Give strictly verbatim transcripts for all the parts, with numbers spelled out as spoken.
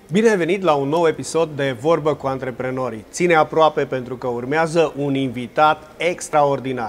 Bine ai venit la un nou episod de Vorbă cu Antreprenorii. Ține aproape pentru că urmează un invitat extraordinar.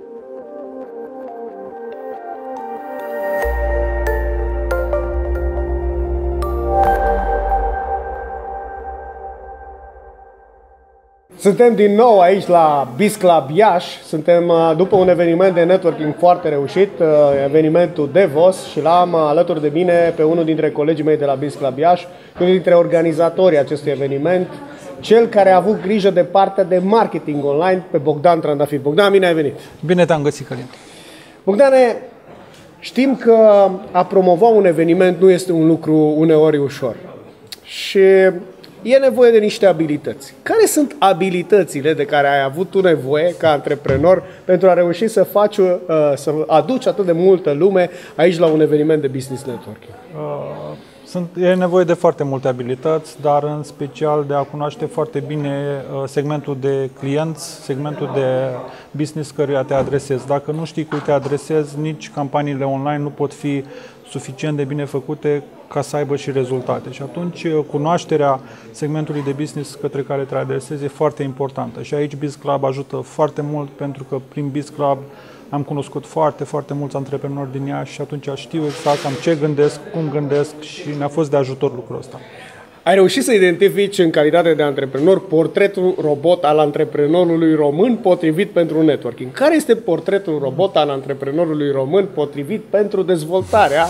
Suntem din nou aici la BizClub Iași. Suntem după un eveniment de networking foarte reușit, evenimentul Devos, și l-am alături de mine pe unul dintre colegii mei de la BizClub Iași, unul dintre organizatorii acestui eveniment, cel care a avut grijă de partea de marketing online, pe Bogdan Trandafir. Bogdan, bine ai venit! Bine te-am găsit, Călin! Bogdane, știm că a promova un eveniment nu este un lucru uneori ușor. Și e nevoie de niște abilități. Care sunt abilitățile de care ai avut tu nevoie ca antreprenor pentru a reuși să faci, să aduci atât de multă lume aici la un eveniment de business networking? Uh, sunt, e nevoie de foarte multe abilități, dar în special de a cunoaște foarte bine segmentul de clienți, segmentul de business căruia te adresezi. Dacă nu știi cui te adresezi, nici campaniile online nu pot fi suficient de bine făcute ca să aibă și rezultate. Și atunci cunoașterea segmentului de business către care te adresezi e foarte importantă. Și aici BizClub ajută foarte mult, pentru că prin BizClub am cunoscut foarte, foarte mulți antreprenori din Iași și atunci știu exact cam ce gândesc, cum gândesc și ne-a fost de ajutor lucrul ăsta. Ai reușit să identifici în calitate de antreprenor portretul robot al antreprenorului român potrivit pentru networking. Care este portretul robot al antreprenorului român potrivit pentru dezvoltarea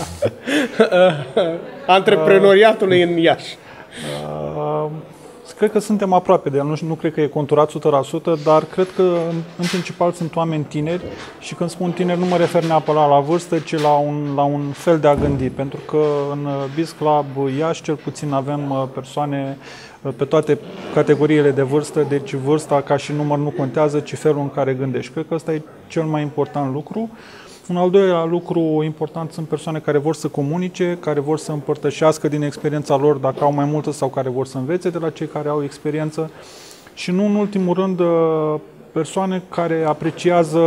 antreprenoriatului în Iași? Uh, cred că suntem aproape de el. Nu, nu cred că e conturat o sută la sută, dar cred că în principal sunt oameni tineri și când spun tineri nu mă refer neapărat la vârstă, ci la un, la un fel de a gândi. Pentru că în BizClub Iași cel puțin avem persoane pe toate categoriile de vârstă, deci vârsta ca și număr nu contează, ci felul în care gândești. Cred că ăsta e cel mai important lucru. Un al doilea lucru important sunt persoane care vor să comunice, care vor să împărtășească din experiența lor, dacă au mai multă, sau care vor să învețe de la cei care au experiență. Și nu în ultimul rând persoane care apreciază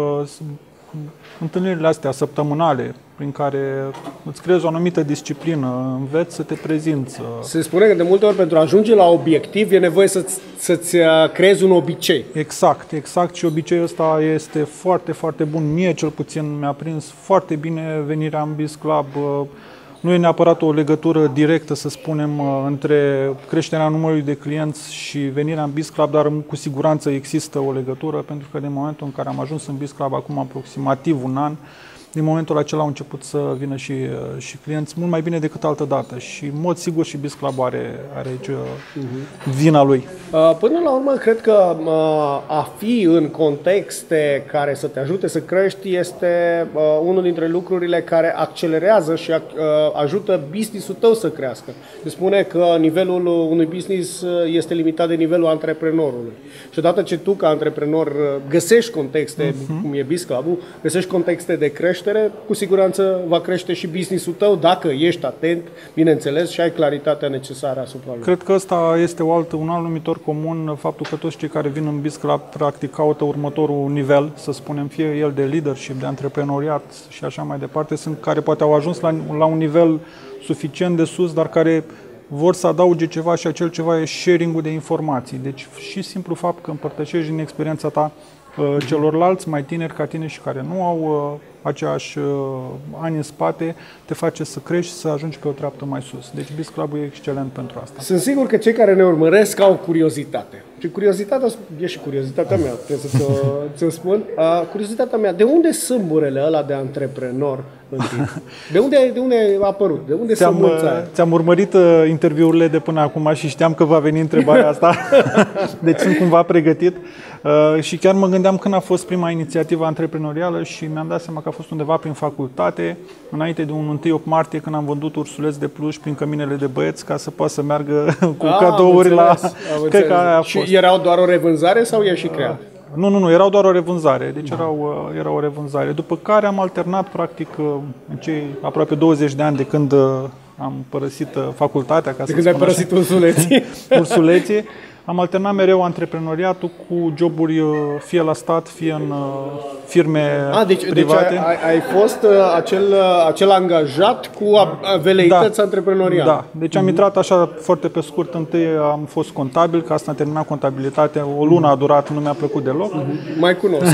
întâlnirile astea săptămânale, prin care îți creezi o anumită disciplină, înveți să te prezinți. Se spune că de multe ori pentru a ajunge la obiectiv e nevoie să-ți, să-ți creezi un obicei. Exact, exact. Și obiceiul ăsta este foarte, foarte bun. Mie cel puțin mi-a prins foarte bine venirea în BizClub. Nu e neapărat o legătură directă, să spunem, între creșterea numărului de clienți și venirea în BizClub, dar cu siguranță există o legătură, pentru că din momentul în care am ajuns în BizClub, acum aproximativ un an, din momentul acela au început să vină și, și clienți mult mai bine decât altă dată și în mod sigur și BizClub are, are aici uh-huh. vina lui. Până la urmă, cred că a fi în contexte care să te ajute să crești este unul dintre lucrurile care accelerează și ajută business-ul tău să crească. Se spune că nivelul unui business este limitat de nivelul antreprenorului. Și odată ce tu, ca antreprenor, găsești contexte, uh-huh. cum e BizClub-ul, găsești contexte de creștere, cu siguranță va crește și business-ul tău dacă ești atent, bineînțeles, și ai claritatea necesară asupra lui. Cred că ăsta este o altă, un alt numitor comun, faptul că toți cei care vin în BizClub practic caută următorul nivel, să spunem, fie el de leadership, de antreprenoriat și așa mai departe, sunt care poate au ajuns la, la un nivel suficient de sus, dar care vor să adauge ceva și acel ceva e sharing-ul de informații. Deci și simplu fapt că împărtășești din experiența ta celorlalți mai tineri ca tine și care nu au uh, aceeași uh, ani în spate, te face să crești și să ajungi pe o treaptă mai sus. Deci BizClub e excelent pentru asta. Sunt sigur că cei care ne urmăresc au curiozitate. Și curiozitatea, e și curiozitatea mea, trebuie să ți-o spun. Uh, curiozitatea mea, de unde sâmburele ăla de antreprenor în tine? De unde, de unde a apărut? De unde ți-am, sâmbunța aia? Ți-am urmărit uh, interviurile de până acum și știam că va veni întrebarea asta. Deci sunt cumva pregătit. Uh, și chiar mă gândeam când a fost prima inițiativă antreprenorială și mi-am dat seama că a fost undeva prin facultate, înainte de un unu opt martie, când am vândut ursuleți de pluș prin căminele de băieți ca să poată să meargă cu a, cadouri la... Cred că aia a fost. Și erau doar o revânzare sau e și creat? Uh, nu, nu, nu, erau doar o revânzare, deci erau, uh, erau o revânzare. După care am alternat, practic, uh, în cei aproape douăzeci de ani de când uh, am părăsit uh, facultatea, ca de să când ai părăsit ursuleții. ursuleții. Am alternat mereu antreprenoriatul cu joburi fie la stat, fie în firme A, deci, private. Deci ai, ai fost uh, acel, uh, acel angajat cu veleități da. antreprenoriale. Da, deci am intrat așa foarte pe scurt. Întâi am fost contabil, că asta am terminat contabilitatea. O lună a durat, nu mi-a plăcut deloc. Mai cunosc.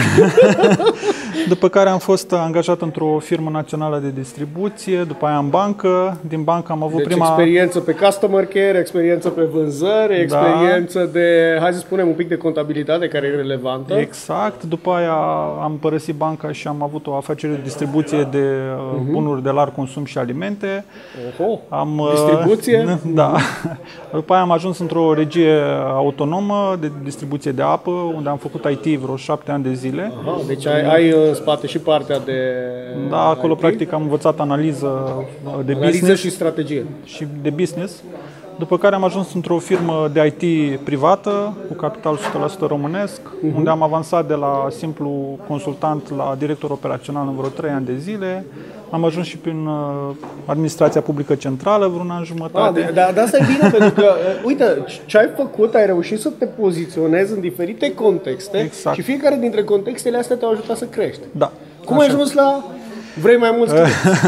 După care am fost angajat într-o firmă națională de distribuție, după aia în bancă. Din bancă am avut deci prima... experiență pe customer care, experiență pe vânzări, experiență da. de, hai să spunem, un pic de contabilitate care e relevantă. Exact. După aia am părăsit banca și am avut o afacere de distribuție de uh-huh. bunuri de larg consum și alimente. Oho, am, distribuție? Da. După aia am ajuns într-o regie autonomă de distribuție de apă, unde am făcut I T vreo șapte ani de zile. Aha, deci ai, ai în spate și partea de Da, acolo I T? practic am învățat analiză de analiză business și strategie. și de business. După care am ajuns într-o firmă de I T privată, cu capital o sută la sută românesc, uh-huh. unde am avansat de la simplu consultant la director operațional în vreo trei ani de zile. Am ajuns și prin administrația publică centrală vreun an jumătate. Ah, dar de asta e bine, pentru că, uite, ce ai făcut, ai reușit să te poziționezi în diferite contexte exact. și fiecare dintre contextele astea te-au ajutat să crești. Da. Cum ai ajuns la vrei mai mulți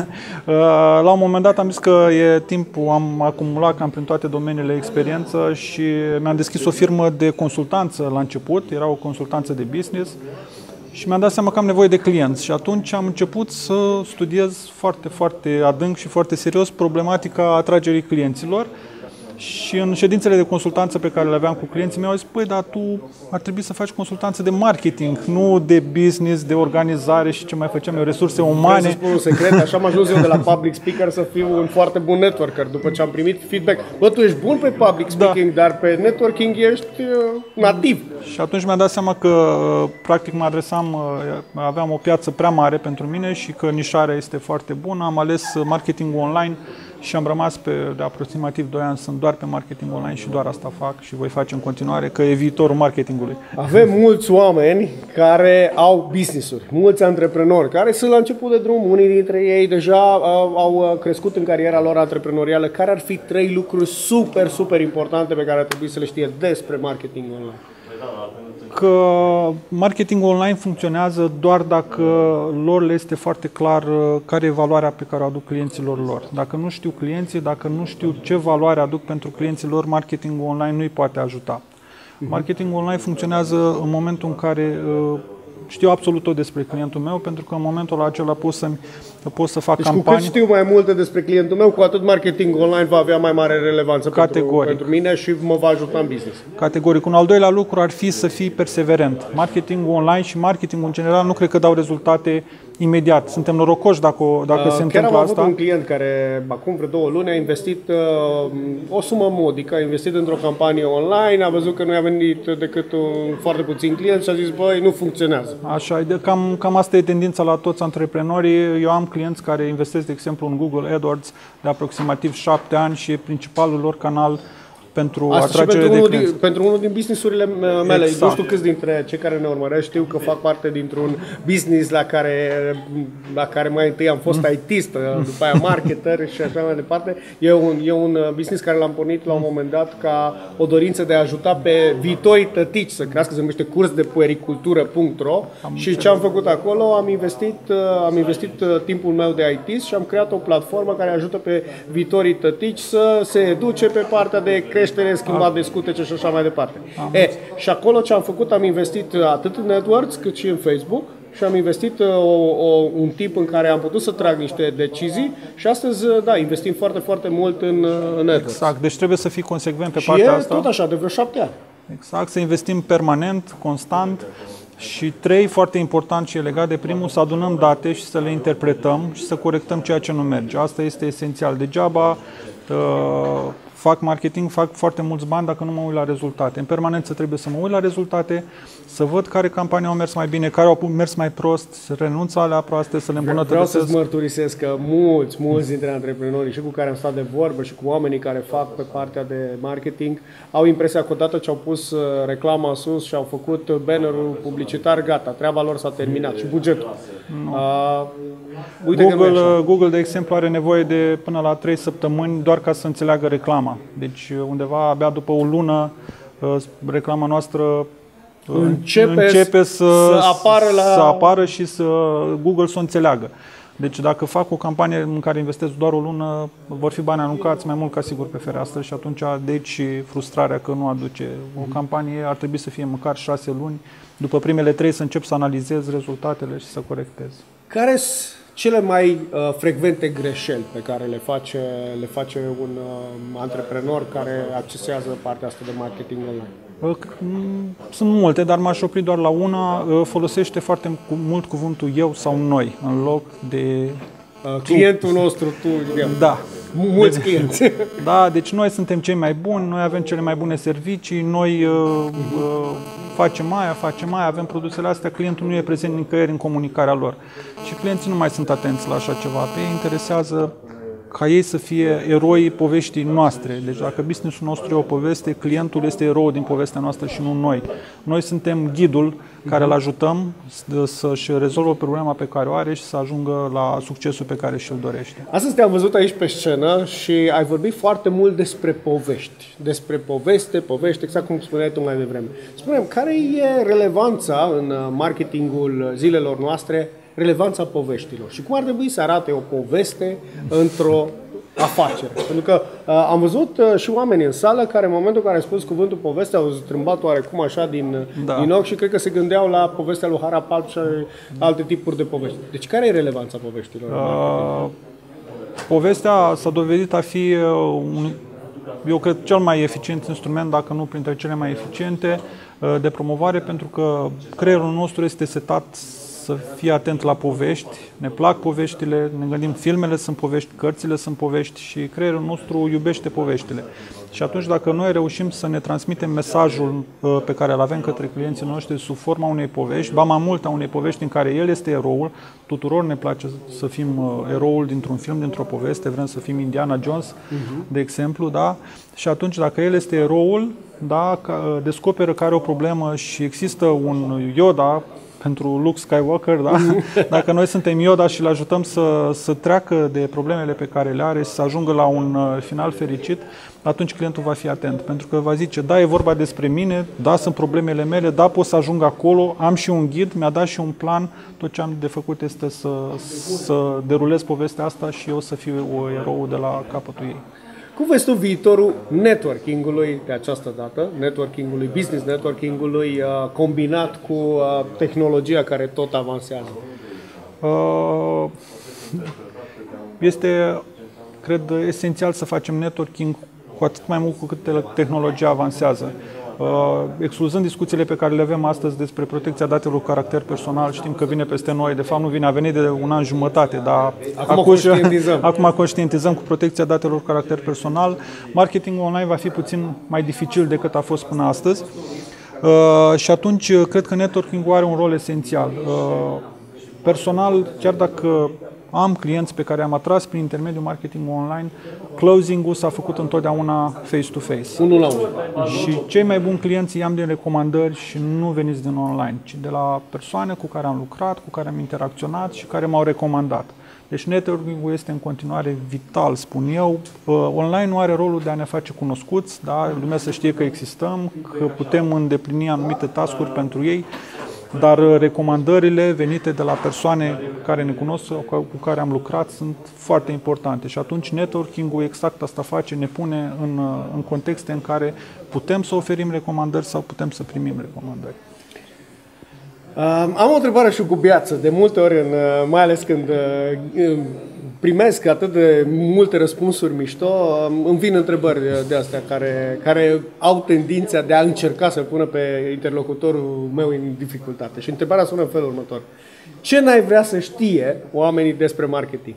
La un moment dat am zis că e timpul, am acumulat cam prin toate domeniile experiență și mi-am deschis o firmă de consultanță la început, era o consultanță de business și mi-am dat seama că am nevoie de clienți și atunci am început să studiez foarte, foarte adânc și foarte serios problematica atragerii clienților. Și în ședințele de consultanță pe care le aveam cu clienții mei, au zis, păi, dar tu ar trebui să faci consultanță de marketing, nu de business, de organizare și ce mai făceam eu, resurse umane. Vreau să spun un secret, așa am ajuns eu de la public speaker să fiu un foarte bun networker, după ce am primit feedback. Bă, tu ești bun pe public speaking, da. dar pe networking ești nativ. Și atunci mi-am dat seama că, practic, mă adresam, aveam o piață prea mare pentru mine și că nișarea este foarte bună. Am ales marketing online și am rămas pe de aproximativ doi ani, sunt doar pe marketing online și doar asta fac și voi face în continuare, că e viitorul marketingului. Avem mulți oameni care au business-uri, mulți antreprenori care sunt la început de drum, unii dintre ei deja au crescut în cariera lor antreprenorială. Care ar fi trei lucruri super, super importante pe care ar trebui să le știe despre marketing online? Că marketingul online funcționează doar dacă lor le este foarte clar care e valoarea pe care o aduc clienților lor. Dacă nu știu clienții, dacă nu știu ce valoare aduc pentru clienții lor, marketingul online nu îi poate ajuta. Marketingul online funcționează în momentul în care știu absolut tot despre clientul meu, pentru că în momentul acela pot să, pot să fac deci campanii. Cu cât știu mai multe despre clientul meu, cu atât marketingul online va avea mai mare relevanță pentru, pentru mine și mă va ajuta în business. Categoric. Un al doilea lucru ar fi să fii perseverent. Marketingul online și marketingul în general nu cred că dau rezultate imediat. Suntem norocoși dacă, dacă uh, se întâmplă asta. Chiar am avut un client care acum vreo două luni a investit uh, o sumă modică, a investit într-o campanie online, a văzut că nu i-a venit decât un, foarte puțin client și a zis, băi, nu funcționează. Așa, cam, cam asta e tendința la toți antreprenorii. Eu am clienți care investesc, de exemplu, în Google AdWords de aproximativ șapte ani și e principalul lor canal pentru asta atragere pentru de unul clienți. Din, pentru unul din business-urile mele. Exact. Nu știu câți dintre cei care ne urmăresc știu că fac parte dintr-un business la care, la care mai întâi am fost I T-ist, după aia marketer și așa mai departe. E un, e un business care l-am pornit la un moment dat ca o dorință de a ajuta pe viitorii tătici să crească, se numește curs de puericultură punct ro și ce am făcut acolo, am investit, am investit timpul meu de I T-ist și am creat o platformă care ajută pe viitorii tătici să se educe pe partea de creștere, schimbat de scutece și așa mai departe. E, și acolo ce am făcut, am investit atât în AdWords cât și în Facebook și am investit o, o, un tip în care am putut să trag niște decizii și astăzi, da, investim foarte, foarte mult în, în AdWords. Exact, deci trebuie să fii consecvent pe și partea e asta. tot așa, de vreo șapte ani. Exact, să investim permanent, constant. Și trei, foarte important și e legat de primul, să adunăm date și să le interpretăm și să corectăm ceea ce nu merge. Asta este esențial. Degeaba uh, fac marketing, fac foarte mulți bani dacă nu mă uit la rezultate. În permanență trebuie să mă uit la rezultate, să văd care campanii au mers mai bine, care au mers mai prost, să renunț la alea proaste, să le îmbunătățesc. Vreau să-ți mărturisesc că mulți, mulți dintre antreprenorii și cu care am stat de vorbă și cu oamenii care fac pe partea de marketing au impresia că odată ce au pus reclama sus și au făcut bannerul publicitar, gata, treaba lor s-a terminat și bugetul. Uh, uite Google, Google, de exemplu, are nevoie de până la trei săptămâni doar ca să înțeleagă reclama. Deci undeva abia după o lună reclama noastră începe, începe să, să, apară la... să apară și să Google să o înțeleagă. Deci dacă fac o campanie în care investesc doar o lună, vor fi bani aruncați mai mult ca sigur pe fereastră și atunci deci frustrarea că nu aduce. O campanie ar trebui să fie măcar șase luni, după primele trei să încep să analizez rezultatele și să corectez. Care sunt cele mai uh, frecvente greșeli pe care le face, le face un uh, antreprenor care accesează partea asta de marketing online? Sunt multe, dar m-aș opri doar la una. Folosește foarte mult cuvântul eu sau noi, în loc de uh, clientul nostru, tu, eu. Da. Mulți clienți. Da, deci noi suntem cei mai buni, noi avem cele mai bune servicii, noi uh, uh, facem aia, facem aia, avem produsele astea, clientul nu e prezent nicăieri în comunicarea lor. Și clienții nu mai sunt atenți la așa ceva. Pe ei interesează ca ei să fie eroii poveștii noastre. Deci dacă business-ul nostru e o poveste, clientul este eroul din povestea noastră și nu noi. Noi suntem ghidul care îl ajutăm să-și rezolvă problema pe care o are și să ajungă la succesul pe care și-l dorește. Astăzi te-am văzut aici pe scenă și ai vorbit foarte mult despre povești. Despre poveste, povești, exact cum spuneai tu mai devreme. Spune-mi, care e relevanța în marketingul zilelor noastre, relevanța poveștilor și cum ar trebui să arate o poveste într-o afacere? Pentru că uh, am văzut uh, și oameni în sală care în momentul în care ai spus cuvântul poveste au strâmbat oarecum așa din, da. din ochi și cred că se gândeau la povestea lui Harapalp și alte tipuri de povești. Deci care e relevanța poveștilor? Uh, povestea s-a dovedit a fi uh, un, eu cred, cel mai eficient instrument, dacă nu printre cele mai eficiente, uh, de promovare, pentru că creierul nostru este setat să fie atent la povești, ne plac poveștile, ne gândim, filmele sunt povești, cărțile sunt povești și creierul nostru iubește poveștile. Și atunci dacă noi reușim să ne transmitem mesajul pe care îl avem către clienții noștri sub forma unei povești, ba mai mult a unei povești în care el este eroul, tuturor ne place să fim eroul dintr-un film, dintr-o poveste, vrem să fim Indiana Jones, uh-huh. de exemplu, da? Și atunci dacă el este eroul, da, descoperă că are o problemă și există un Yoda pentru Luke Skywalker, da? Dacă noi suntem Yoda și îl ajutăm să, să treacă de problemele pe care le are și să ajungă la un final fericit, atunci clientul va fi atent. Pentru că va zice, da, e vorba despre mine, da, sunt problemele mele, da, pot să ajung acolo, am și un ghid, mi-a dat și un plan, tot ce am de făcut este să, să derulez povestea asta și eu să fiu o erou de la capătul ei. Cum vezi tu viitorul networking-ului de această dată, networking-ului, business networking-ului uh, combinat cu uh, tehnologia care tot avansează? Uh, este, cred, esențial să facem networking cu atât mai mult cu cât tehnologia avansează. Uh, excluzând discuțiile pe care le avem astăzi despre protecția datelor cu caracter personal, știm că vine peste noi, de fapt nu vine, a venit de un an jumătate, dar acum conștientizăm. acum conștientizăm cu protecția datelor cu caracter personal. Marketingul online va fi puțin mai dificil decât a fost până astăzi uh, și atunci cred că networking-ul are un rol esențial. Uh, personal, chiar dacă am clienți pe care am atras prin intermediul marketingului online, closing-ul s-a făcut întotdeauna face-to-face. Unul la unul. Și cei mai buni clienți îi am din recomandări și nu veniți din online, ci de la persoane cu care am lucrat, cu care am interacționat și care m-au recomandat. Deci networking-ul este în continuare vital, spun eu. Online nu are rolul de a ne face cunoscuți, da? Lumea să știe că existăm, că putem îndeplini anumite task-uri pentru ei, dar recomandările venite de la persoane care ne cunosc sau cu care am lucrat sunt foarte importante și atunci networking-ul exact asta face, ne pune în, în contexte în care putem să oferim recomandări sau putem să primim recomandări. Uh, am o întrebare și cu biață. De multe ori, în, mai ales când uh, primesc atât de multe răspunsuri mișto, uh, îmi vin întrebări de astea care, care au tendința de a încerca să pună pe interlocutorul meu în dificultate. Și întrebarea sună în felul următor. Ce n-ai vrea să știe oamenii despre marketing?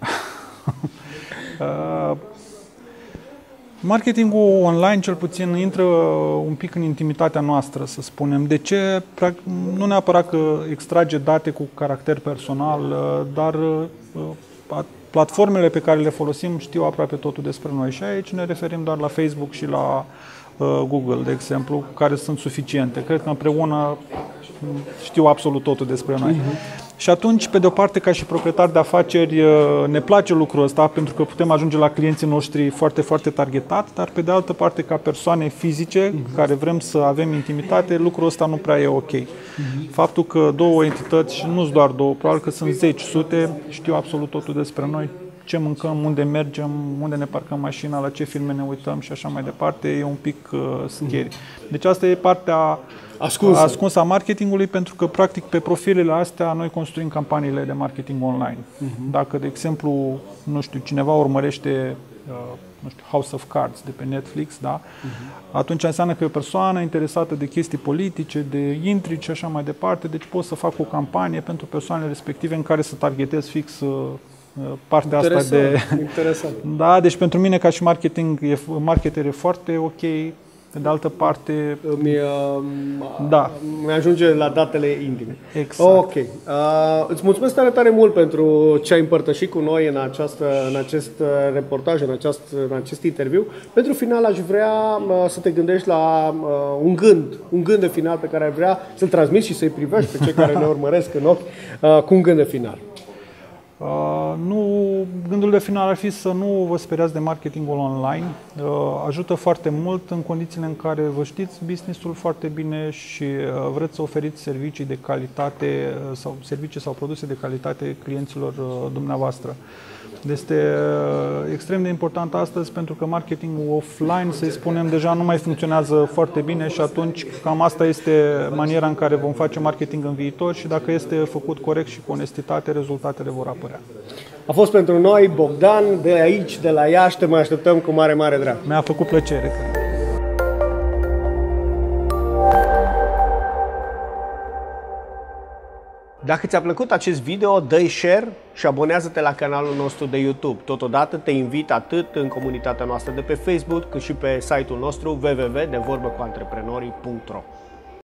uh... Marketingul online, cel puțin, intră un pic în intimitatea noastră, să spunem. De ce? Nu neapărat că extrage date cu caracter personal, dar platformele pe care le folosim știu aproape totul despre noi. Și aici ne referim doar la Facebook și la Google, de exemplu, care sunt suficiente. Cred că împreună știu absolut totul despre noi. Uh-huh. Și atunci, pe de-o parte, ca și proprietari de afaceri, ne place lucrul ăsta pentru că putem ajunge la clienții noștri foarte, foarte targetat, dar pe de altă parte, ca persoane fizice uh-huh. care vrem să avem intimitate, lucrul ăsta nu prea e ok. Uh-huh. Faptul că două entități, și nu-s doar două, probabil că sunt zeci, sute, știu absolut totul despre noi, ce mâncăm, unde mergem, unde ne parcăm mașina, la ce filme ne uităm și așa mai departe, e un pic uh, scary. Deci asta e partea ascunsă. ascunsă a marketingului, pentru că practic pe profilele astea noi construim campaniile de marketing online. Uh-huh. Dacă, de exemplu, nu știu, cineva urmărește uh, nu știu, House of Cards de pe Netflix, da? Uh-huh. Atunci înseamnă că e o persoană interesată de chestii politice, de intrigi și așa mai departe, deci pot să fac o campanie pentru persoanele respective în care să targetez fix uh, partea interesant, asta de... Interesant. Da, deci pentru mine ca și marketing, e, marketer e foarte ok. Pe de altă parte... Mi, uh, da. mi ajunge la datele intime. Exact. Ok. Uh, îți mulțumesc tare, tare mult pentru ce ai împărtășit cu noi în, această, în acest reportaj, în, aceast, în acest interviu. Pentru final aș vrea uh, să te gândești la uh, un gând, un gând de final pe care ai vrea să-l transmiți și să-i privești pe cei care ne urmăresc în ochi uh, cu un gând de final. Uh, nu, gândul de final ar fi să nu vă speriați de marketingul online. Uh, ajută foarte mult în condițiile în care vă știți business-ul foarte bine și uh, vreți să oferiți servicii de calitate uh, sau servicii sau produse de calitate clienților uh, dumneavoastră. Este extrem de important astăzi pentru că marketingul offline, să-i spunem, deja nu mai funcționează foarte bine și atunci cam asta este maniera în care vom face marketing în viitor și dacă este făcut corect și cu onestitate, rezultatele vor apărea. A fost pentru noi Bogdan, de aici, de la Iași, te mai așteptăm cu mare, mare drag. Mi-a făcut plăcere. Dacă ți-a plăcut acest video, dă-i share și abonează-te la canalul nostru de YouTube. Totodată te invit atât în comunitatea noastră de pe Facebook, cât și pe site-ul nostru w w w punct de vorbă cu antreprenorii punct ro.